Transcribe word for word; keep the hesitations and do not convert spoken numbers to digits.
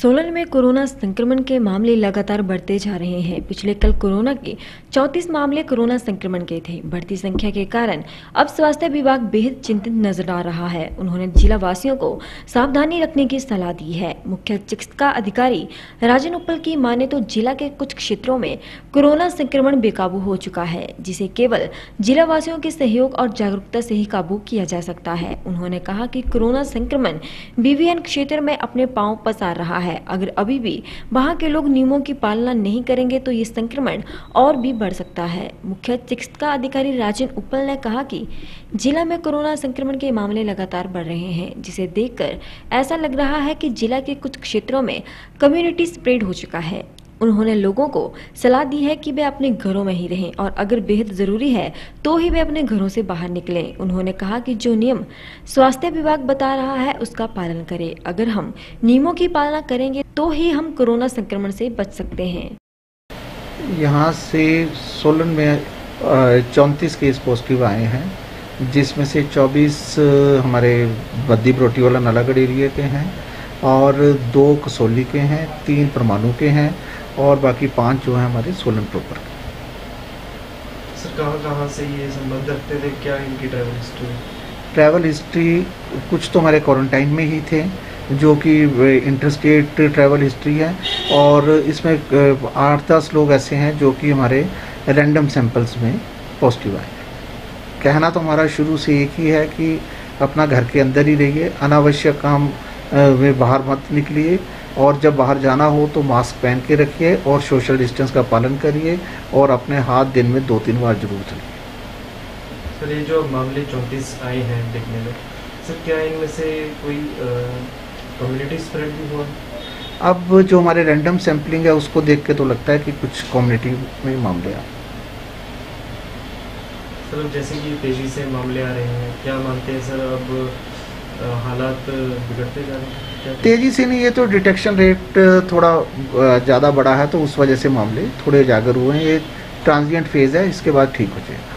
सोलन में कोरोना संक्रमण के मामले लगातार बढ़ते जा रहे हैं। पिछले कल कोरोना के चौंतीस मामले कोरोना संक्रमण के थे। बढ़ती संख्या के कारण अब स्वास्थ्य विभाग बेहद चिंतित नजर आ रहा है। उन्होंने जिला वासियों को सावधानी रखने की सलाह दी है। मुख्य चिकित्सा अधिकारी राजन उप्पल की माने तो जिला के कुछ क्षेत्रों में कोरोना संक्रमण बेकाबू हो चुका है, जिसे केवल जिला वासियों के सहयोग और जागरूकता से ही काबू किया जा सकता है। उन्होंने कहा कि कोरोना संक्रमण बीवीएन क्षेत्र में अपने पांव पसार रहा है। अगर अभी भी वहां के लोग नियमों की पालना नहीं करेंगे तो ये संक्रमण और भी बढ़ सकता है। मुख्य चिकित्सा अधिकारी राजन उप्पल ने कहा कि जिला में कोरोना संक्रमण के मामले लगातार बढ़ रहे हैं, जिसे देखकर ऐसा लग रहा है कि जिला के कुछ क्षेत्रों में कम्युनिटी स्प्रेड हो चुका है। उन्होंने लोगों को सलाह दी है कि वे अपने घरों में ही रहें और अगर बेहद जरूरी है तो ही वे अपने घरों से बाहर निकलें। उन्होंने कहा कि जो नियम स्वास्थ्य विभाग बता रहा है उसका पालन करें। अगर हम नियमों की पालना करेंगे तो ही हम कोरोना संक्रमण से बच सकते हैं। यहाँ से सोलन में चौंतीस केस पॉजिटिव आए हैं, जिसमें से चौबीस हमारे बद्दी बरोटी वाला नालागढ़ एरिया के हैं और दो कसौली के हैं, तीन परमाणु के हैं और बाकी पांच जो है हमारे सोलन प्रॉपर के। सर कहाँ कहाँ से ये संबंध रखते थे, क्या इनकी ट्रैवल हिस्ट्री? ट्रैवल हिस्ट्री कुछ तो हमारे क्वारंटाइन में ही थे, जो कि इंटरस्टेट ट्रैवल हिस्ट्री है, और इसमें आठ दस लोग ऐसे हैं जो कि हमारे रैंडम सैंपल्स में पॉजिटिव आए। कहना तो हमारा शुरू से एक ही है कि अपना घर के अंदर ही रहिए, अनावश्यक काम में बाहर मत निकलिए और जब बाहर जाना हो तो मास्क पहन के रखिए और सोशल डिस्टेंस का पालन करिए और अपने हाथ दिन में दो तीन बार जरूर धोइए। सर ये जो मामले चौंतीस आए हैं देखने में, सर क्या इनमें से कोई कम्युनिटी स्प्रेड भी हुआ? अब जो हमारे रैंडम सैंपलिंग है उसको देख के तो लगता है कि कुछ कम्युनिटी में मामले आए। सर जैसे कि तेजी से मामले आ रहे हैं, क्या मानते हैं सर अब हालात बिगड़ते जा रहे हैं? तेजी से नहीं, ये तो डिटेक्शन रेट थोड़ा ज़्यादा बढ़ा है तो उस वजह से मामले थोड़े उजागर हुए हैं। ये ट्रांजिएंट फेज़ है, इसके बाद ठीक हो जाएगा।